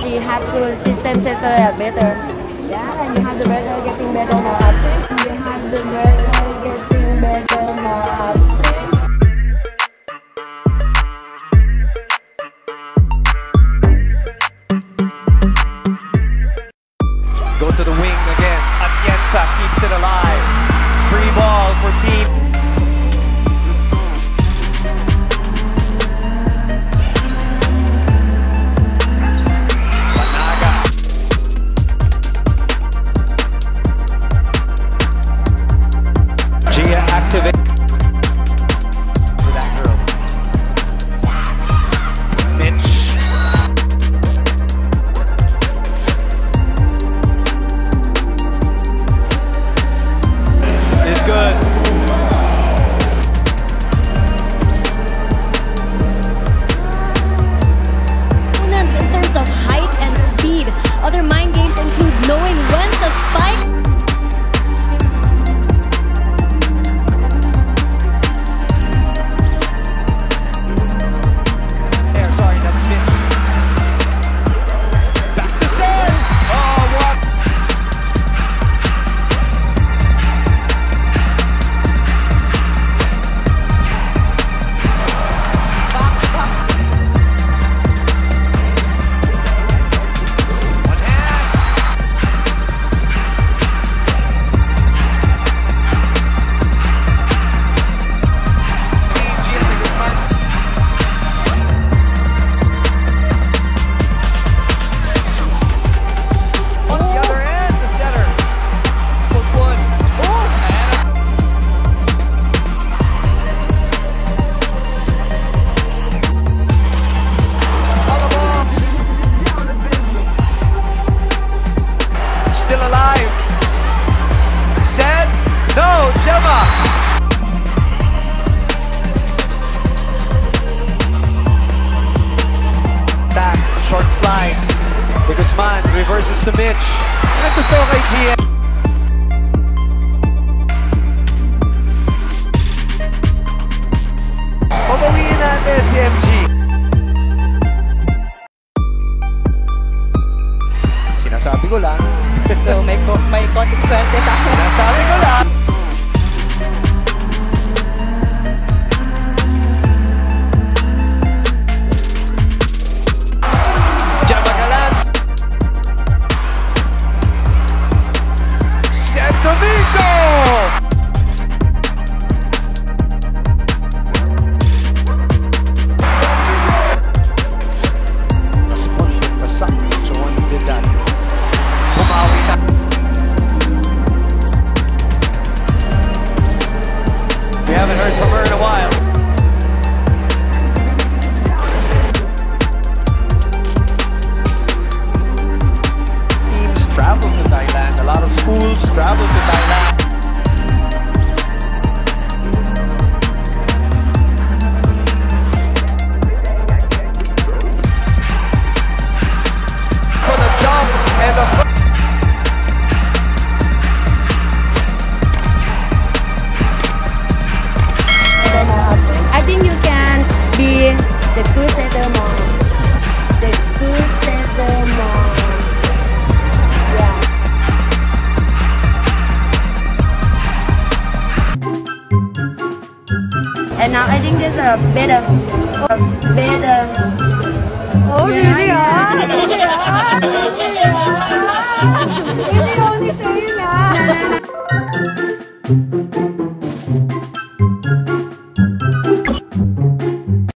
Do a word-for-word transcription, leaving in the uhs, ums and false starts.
we have to system setter better. Yeah, you have the better getting better more often. You have the better getting better more often. Go to the wing again. Atienza keeps it alive. Free ball for team. Panaga. Gia activate. For that girl. Mitch. Good. In terms of height and speed, other mind games include knowing when to spike. There, sorry, that's Mitch. Back to set. Oh, what? Still alive. Set. No, Gemma. Back, short slide. The Guzman reverses to Mitch. And gusto kay G M. Pabawiin natin si M G. Sinasabi ko lang. So may ko may konting swerte tayo. Sinasabi ko lang. Jamagalan. Set Domingo. Responded to something, someone did that. Bumawi na. We haven't heard from her in a while. Teams travel to Thailand. A lot of schools travel to Thailand. For the jump and the I think you can be the good setter mom. The good setter mom. Yeah. And now I think there's a better, better. Oh, really? Ah? Really? Ah? Really only saying that.